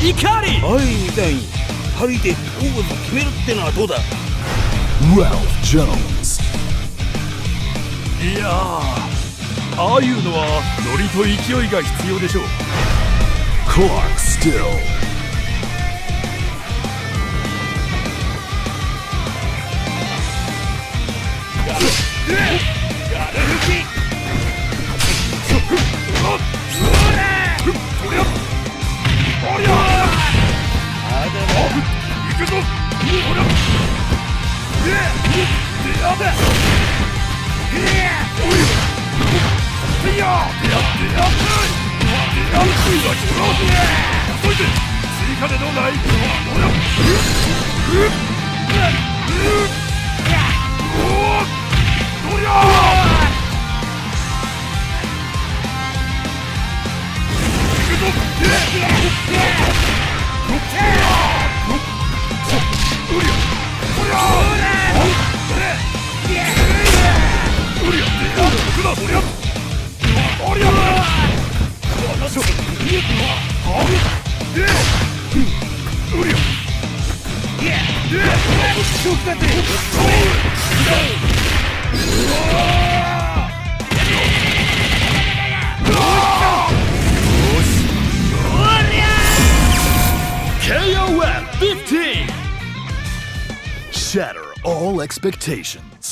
怒り。 はい、みたいに針で勝負を決めるってのはどうだ。 Ralph Jones。 いやー、ああいうのはノリと勢いが必要でしょう。 Clark Still。 KOF 15. Shatter all expectations.